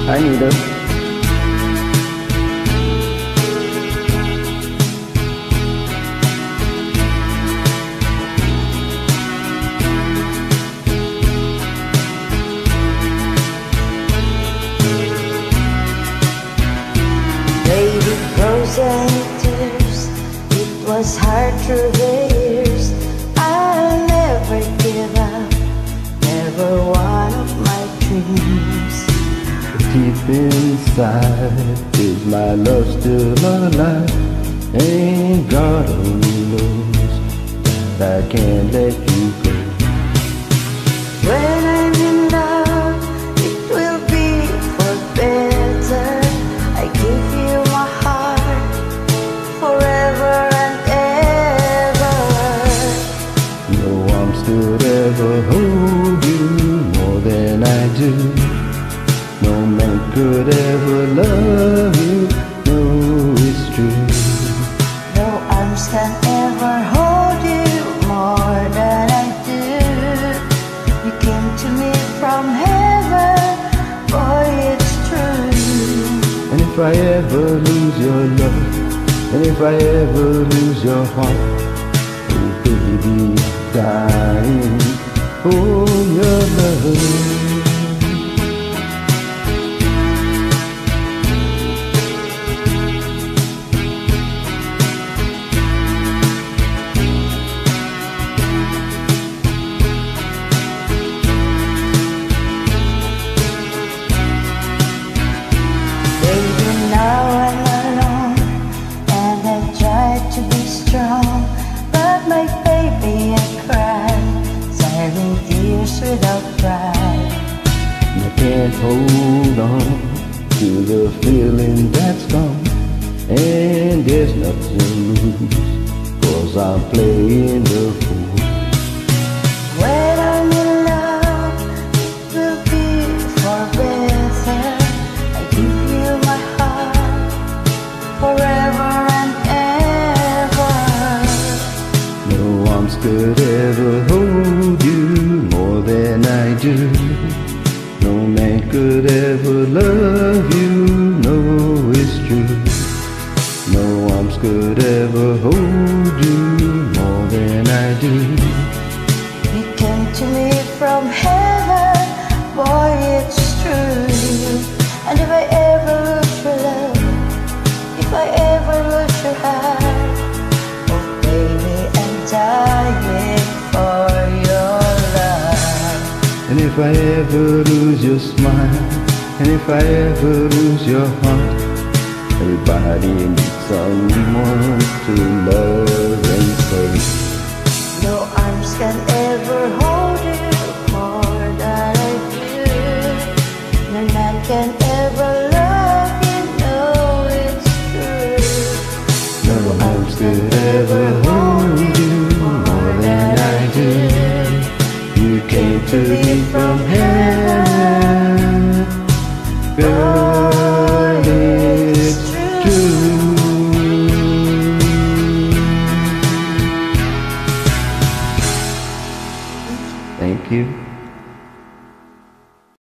I need her. Baby, frozen tears, it was hard through the years. I'll never give up, never one of my dreams. Deep inside, is my love still alive? And God only knows that I can't let you go. When I'm in love, it will be for better. I give you my heart forever and ever. No arms could ever hold you more than I do. No man could ever love you, no, it's true. No arms can ever hold you more than I do. You came to me from heaven, boy, it's true. And if I ever lose your love, and if I ever lose your heart, oh baby, I'm dying for your love. Now I'm alone and I try to be strong, but my baby I cry, silent tears without pride. I can't hold on to the feeling that's gone, and there's nothing to lose, 'cause I'm playing the fool. When I'm in love, it will be for better. I give you my heart forever and ever. No arms could ever hold you more than I do. No man could ever love you, no, it's true. No arms could ever hold you more than I do. You came to me from heaven, boy, it's true. And if I ever lose your love, if I ever lose your heart, oh baby, I'm dying for your love. And if I ever lose your smile, and if I ever lose your heart, everybody needs someone to love.